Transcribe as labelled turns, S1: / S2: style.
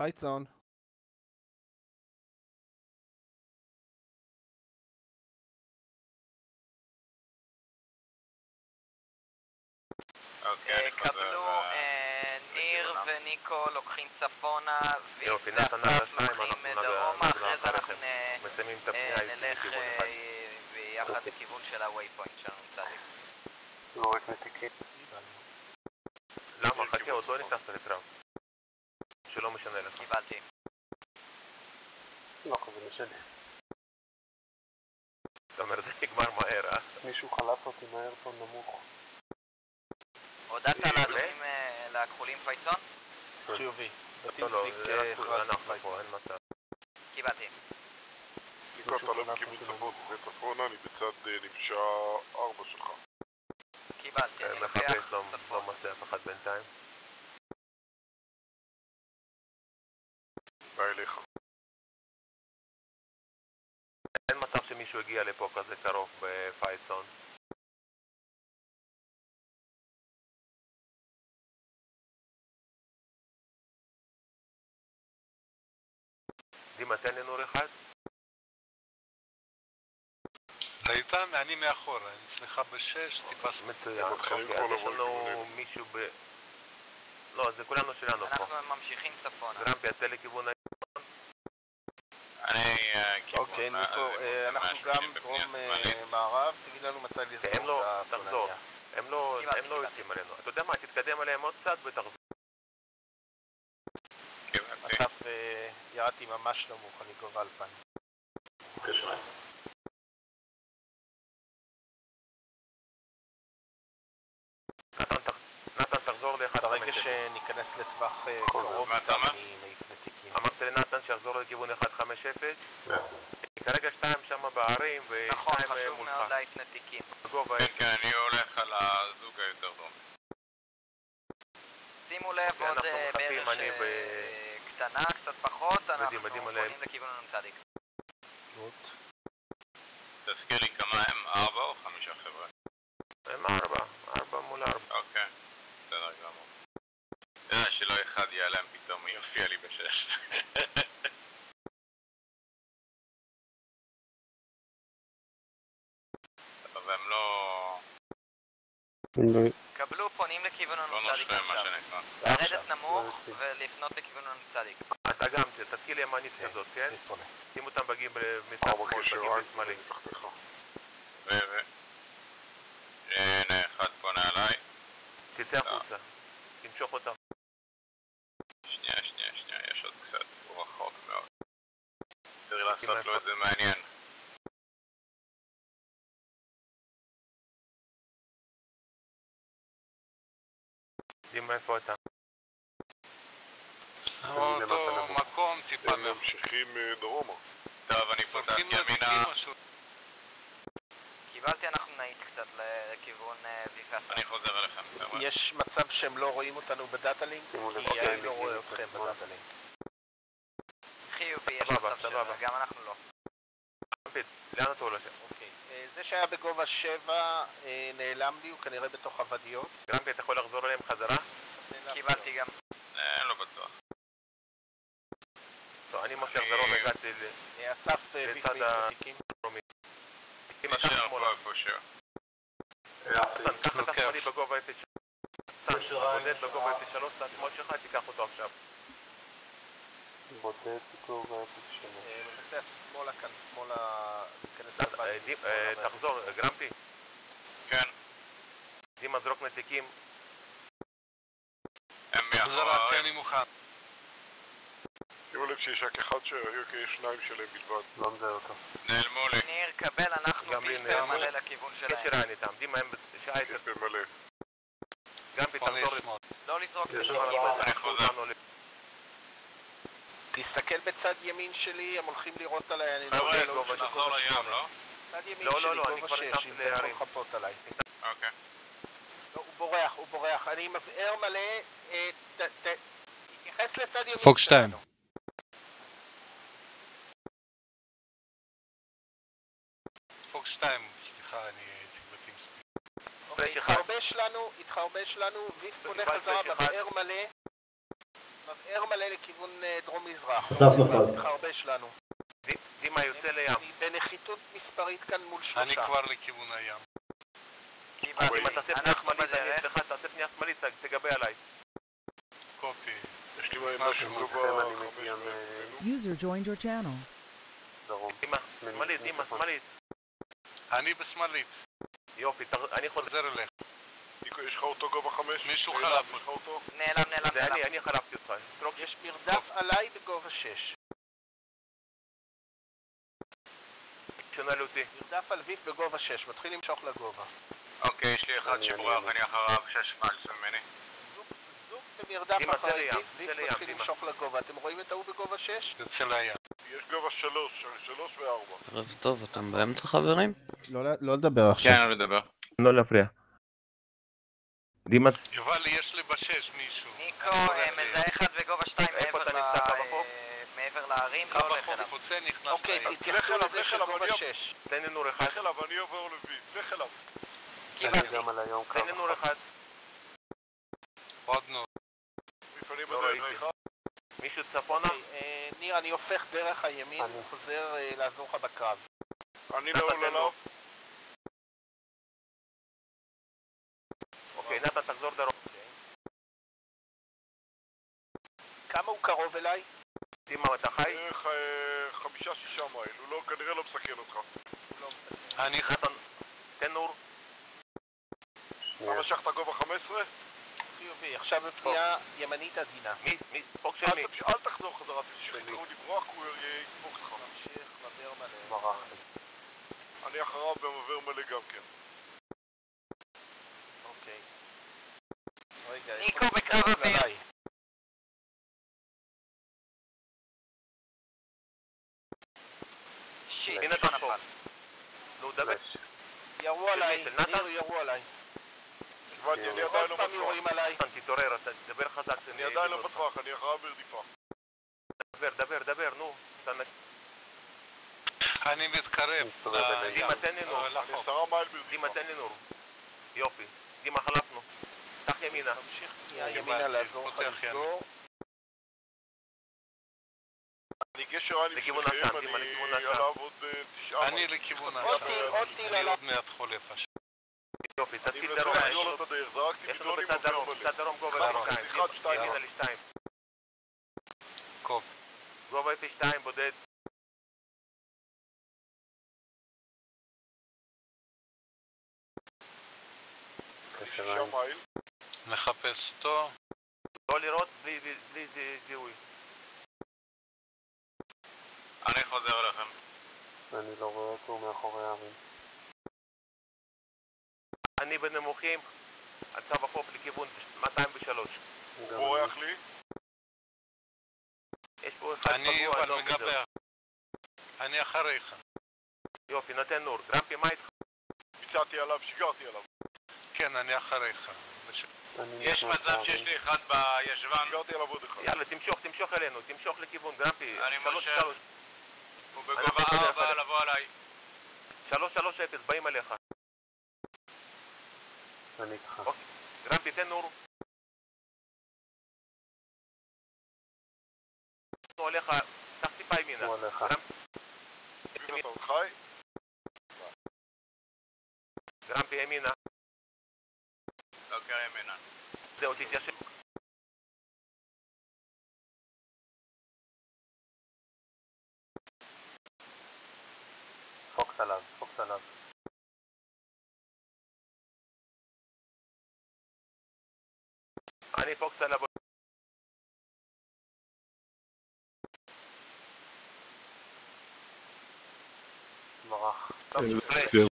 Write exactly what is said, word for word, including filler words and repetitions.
S1: Fight zone.
S2: קבלו, ניר וניקו לוקחים צפונה,
S3: יופי, נתן נתן
S2: לוקחים דרומה, אחרי זה אנחנו
S3: מסיימים את הפנייה
S2: נלך ביחד לכיוון של הווייפוינט שלנו מצדיק.
S4: לא רק נתיקים.
S3: למה? חכה, עוד לא נכנסת לקרב. שלא משנה לך.
S2: קיבלתי.
S4: לא, זה משנה.
S3: אתה אומר, זה נגמר מהר, אה?
S4: מישהו חלף אותי מהר פה נמוך.
S2: הודעת לאדומים לכחולים פייצון?
S1: חיובי.
S3: לא, לא, אנחנו פה, אין מצב.
S2: קיבלתי.
S5: ניקו, אתה לא בכיוון צפונה, אני בצד נפשה ארבע שלך.
S2: קיבלתי, אני לוקח
S3: מחפש, לא מצא אף אחד בינתיים.
S5: בא אליך.
S3: אין מצב שמישהו הגיע לפה כזה קרוב בפייסון. דימה, תן לי נור אחד.
S6: ראיתם? אני מאחור, אני אצלך בשש, טיפס
S3: מצוין. אוקיי, אז יש לנו מישהו ב... לא, זה כולנו שלנו פה.
S2: אנחנו ממשיכים צפונה.
S3: גרמפי, יצא לכיוון הימון.
S2: אני...
S1: אוקיי, ניקו, אנחנו גם דרום מערב, תגיד לנו מתי לזרוק.
S3: הם לא, תחזור. הם לא יוצאים עלינו. אתה יודע מה, תתקדם עליהם עוד קצת ותחזור.
S1: אסף, ירדתי ממש נמוך, אני גובה אלפיים.
S4: בבקשה.
S3: נתן, תחזור לאחד חמש אפס.
S1: ברגע שניכנס לטווח קרוב, אני מעיף נתיקים.
S3: אמרתי לנתן שיחזור לכיוון אחד חמש אפס. כרגע שתיים שם בערים ושתיים מולך.
S2: נכון, חשוב מאוד להעיף נתיקים.
S3: כן,
S2: אני הולך על הזוג היותר דרום. שימו לב, עוד בערך קטנה, קצת פחות, אנחנו פונים לכיוון הנצדיק. תזכיר לי כמה הם, ארבע או חמישה חבר'ה?
S3: הם ארבע, ארבע מול ארבע.
S2: אוקיי, בסדר גמור. יודע שלא אחד ייעלם פתאום, יופיע לי בשש. טוב, הם לא... קבלו, פונים לכיוון הנצדיק עכשיו. לרדת נמוך ולפנות לכיוון הנצדיק.
S3: אתה גם, תתקיל ימנית כזאת, כן? שים אותם בגים במצד שמאל, בגים בשמאלי.
S2: ו... ו... הנה, אחד פונה עליי.
S3: תצא החוצה, תמשוך אותם.
S2: שנייה, שנייה, שנייה, יש עוד קצת, הוא רחוק מאוד. צריך לעשות לו את זה מעניין.
S3: דימה, איפה אתה?
S6: אותו מקום טיפה
S5: הם ממשיכים דרומה.
S2: טוב, אני פותח ימינה. קיבלתי, אנחנו נעיט קצת לכיוון ויפס. אני חוזר אליכם.
S1: יש מצב שהם לא רואים אותנו בדאטה לינק? כי אני לא רואה אתכם בדאטה לינק.
S2: חיובי, יש מצב שבע, גם אנחנו לא.
S3: לאן אתה הולך?
S1: אוקיי, זה שהיה בגובה שבע נעלם לי, הוא כנראה בתוך עבדיות.
S3: גרמפי, אתה יכול לחזור אליהם חזרה?
S2: קיבלתי גם. לא בטוח.
S3: טוב, אני מושך דרום, הגעתי
S1: אסף
S3: לצד הדרומי.
S2: נשאר פה איפה שם.
S3: קח את השמאלי בגובה אפס שלוש. בודד בגובה אפס שלוש, את השמאל שלך, תיקח אותו עכשיו.
S4: בודד בגובה אפס שלוש.
S1: מנסה שמאלה כאן, שמאלה...
S3: תחזור, גרמפי.
S2: כן.
S3: דימה, זרוק נתיקים.
S2: הם מאחורי.
S6: אני מוכן.
S5: שימו לב שיש רק אחד שיש שניים שלהם בלבד.
S4: לא מזהה אותו.
S2: נעלמו לי. ניר, קבל, אנחנו פיספר מלא לכיוון שלהם.
S3: יש רעיין איתם, דימה הם בשעה עשר.
S5: פיספר מלא.
S3: גם פתחזור.
S2: לא לזרוק את
S3: זה.
S1: תסתכל בצד ימין שלי, הם הולכים לראות עליי, אני
S2: לא רואה גובה של גובה שים, לא?
S1: צד ימין שלי, גובה שש, אם אתה יכול לחפות עליי.
S2: אוקיי.
S1: לא, הוא בורח, הוא בורח. אני מבאר מלא, תתייחס לצד ימין.
S7: פוקס שתיים.
S6: פוקס שתיים, סליחה, אני הייתי בטימספיק.
S1: אוקיי, התחרבש לנו, התחרבש לנו, ויס פונה חזרה, מבאר מלא. מבאר מלא לכיוון דרום מזרח.
S7: אסף נפל.
S1: מתחרבש לנו.
S3: דימה יוצא לים.
S1: אני בנחיתות מספרית כאן מול שלושה.
S6: אני כבר לכיוון הים.
S3: דימה תעשה פנייה שמאלית, אני אצלך, תעשה פנייה שמאלית, תגבה עליי.
S6: קופי.
S5: יש לי מעמדה של גובה חמש מ...
S8: User joined your channel.
S4: דרום.
S3: דימה, שמאלית, דימה, שמאלית.
S6: אני בשמאלית.
S3: יופי, אני חוזר.
S6: חוזר אליך.
S5: ניקו, יש לך אותו גובה חמש?
S6: מישהו
S5: נעלם,
S6: חלף
S5: יש לך אותו?
S1: נעלם, נעלם,
S3: זה אני, אני חלפתי אותך.
S1: יש מרדף עליי בגובה שש.
S3: שונה לאותי.
S1: מרדף על ויף בגובה שש, מתחיל למשוך לגובה.
S2: אוקיי, יש לי אחד שברח, אני אחריו, שש מיילס ממני.
S1: זוג במרדף
S3: דימה, צא
S1: אחרי
S3: לים,
S1: ויף,
S3: צא
S1: ויף
S3: לים,
S1: מתחיל
S3: דימה.
S1: למשוך לגובה. אתם רואים את ההוא בגובה שש?
S6: יוצא לים.
S5: יש גובה שלוש, שלוש וארבע.
S9: ערב טוב, אתם באמצע חברים?
S10: לא לדבר עכשיו.
S2: כן, אני מדבר.
S3: לא להפריע. דימה...
S6: יובל, יש לי בשש מישהו.
S1: ניקו, מזהה אחד בגובה שתיים מעבר להרים, לא הולך אליו.
S6: חוצה נכנס
S1: אוקיי,
S6: לים.
S1: תתייחסו לזה של גובה שש.
S3: תן לי נור אחד.
S5: לך אליו, אני עובר לוי, לך אליו.
S4: אני גם על היום קו.
S3: תן לי נור אחד.
S6: עוד נור.
S5: מפנים
S3: לא
S5: בדרך
S3: ראיתי.
S5: לך.
S3: מישהו צפונה?
S1: ניר, אני הופך דרך הימין וחוזר לעזור לך בקרב.
S5: אני לא עולה עליו.
S3: אוקיי, נתן, תחזור דרום.
S1: כמה הוא קרוב אליי?
S3: דימה, אתה חי?
S5: בערך חמישה שישה מייל, הוא לא, כנראה לא מסכן אותך.
S6: אני
S3: נתן, תן נור.
S5: אתה משכת גובה חמש עשרה?
S1: חיובי, עכשיו בפנייה ימנית עדינה.
S3: מי? מי? פוק של מי?
S5: אל תחזור חזרה, תשכחו לברוח, הוא ידפוק לך.
S1: נמשיך, מבאר מלא.
S4: ברח.
S5: אני אחריו במבאר מלא גם כן.
S1: אוקיי. רגע,
S11: ניקו בקרב אוויר.
S3: הנה אתה פה. נו, דבר.
S1: ירו עליי, ניר ירו עליי.
S5: קיבלתי, אני
S1: עוד
S5: עדיין לא
S1: פעם יורים עליי.
S3: נתן, תתעורר, אתה תדבר חזק.
S5: אני עדיין לא בטווח, אני אחריו ברדיפה.
S3: דבר, דבר, דבר, נו.
S6: אני מתקרב.
S3: דימה, תן לי נור.
S5: אני עשרה מייל ברדיפה.
S3: דימה, תן לי נור. יופי. דימה, חלפנו. קח ימינה.
S1: תמשיך פנייה ימינה לעזור לך לסגור.
S5: אני גשר אני
S3: לכיוון
S5: מסתכם,
S3: הסן, דימה, לכיוון
S5: אני
S3: הסן.
S5: עליו עוד תשעה
S6: אני
S5: מייל.
S6: לכיוון
S1: עוד
S6: השם.
S1: טיל, עוד טיל
S6: אני
S1: עליו.
S6: עוד מעט חולף השם.
S3: יופי,
S5: אני
S3: תציל
S5: מנסה
S3: דרום.
S5: לחזור לו את הדרך, זרקתי
S3: יש לנו
S5: בדרונים
S3: בצד דרום,
S5: עובר מלא.
S3: בצד דרום גובה
S5: דרום.
S3: אפס שתיים.
S5: אחד, שתיים.
S3: ימינה לשתיים.
S6: קופ.
S3: גובה אפס שתיים, בודד.
S5: שישה מייל.
S6: מחפש אותו.
S3: לא לראות בלי בלי זיהוי.
S2: אני חוזר אליכם.
S4: אני לא רואה אותו מאחורי הערים.
S3: אני בנמוכים. על קו החוף לכיוון מאתיים ושלוש.
S5: הוא בורח לי.
S3: יש פה אחד
S6: אני
S3: פגוע,
S6: יובל
S3: לא מזהה.
S6: מגבר. אני אחריך.
S3: יופי, נותן נור. גרמפי, מה איתך?
S5: ביצעתי עליו, שיגרתי עליו.
S6: כן, אני אחריך.
S2: יש מצב שיש לי אחד בישבן.
S5: שיגרתי עליו עוד אחד.
S3: יאללה, תמשוך, תמשוך אלינו. תמשוך לכיוון, גרמפי.
S2: אני
S3: שלוש,
S2: מושך.
S3: שלוש.
S2: הוא בגובה ארבע, לבוא עליי.
S3: שלוש, שלוש, אפס, באים עליך.
S4: אני איתך.
S3: גרמפי, תן נור. הוא עליך, קח טיפה ימינה.
S4: הוא עליך.
S5: אתה עוד חי?
S3: גרמפי ימינה.
S2: אוקיי, ימינה.
S3: זהו, תתיישב.
S4: פוקס עליו, פוקס עליו.
S3: אני פוקס עליו.
S4: ברח.
S2: פלייס.